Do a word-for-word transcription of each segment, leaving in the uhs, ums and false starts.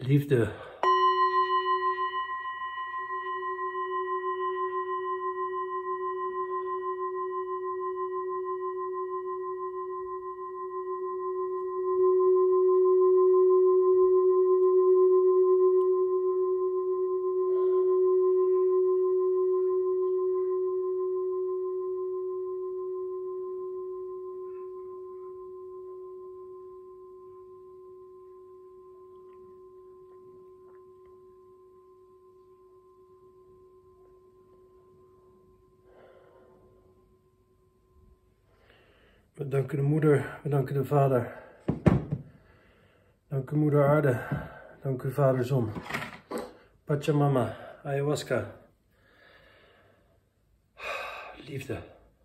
Liefde. We danken de moeder, we danken de vader. Dank u moeder aarde, dank u vader zon. Pachamama, ayahuasca. Liefde.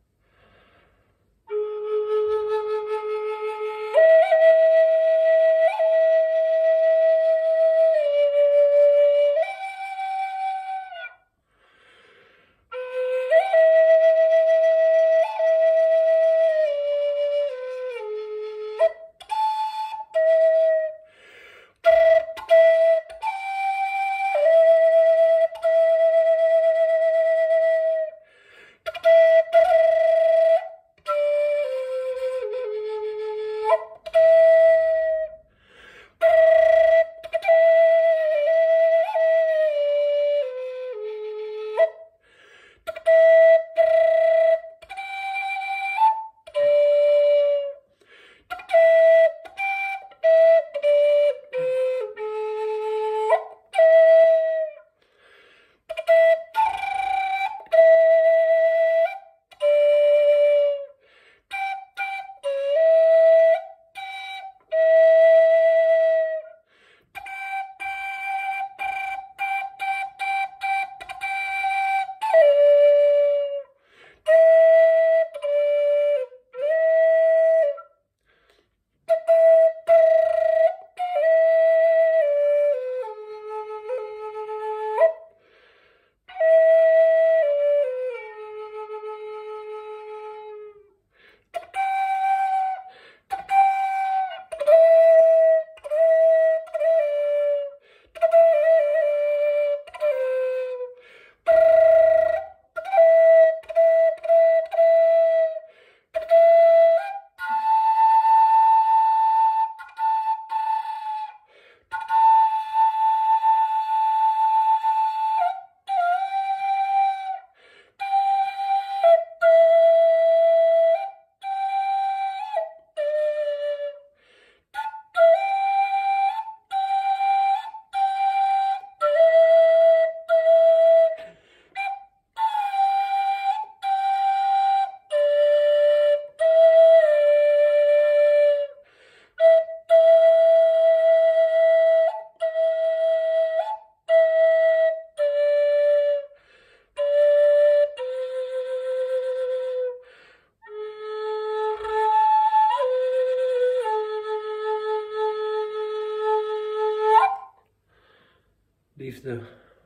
Liefde.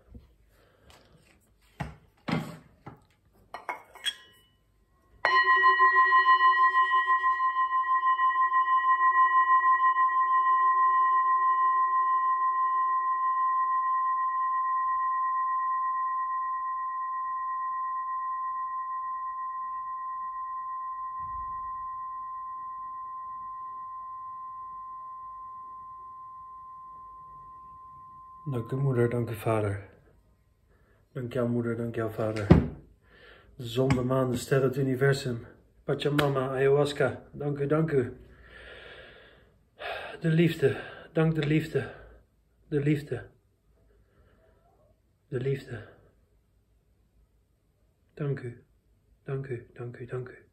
Dank u moeder, dank u vader. Dank jou moeder, dank jou vader. De zon, de maan, de sterren, het universum. Pachamama, ayahuasca, dank u, dank u. De liefde, dank de liefde. De liefde. De liefde. Dank u, dank u, dank u, dank u.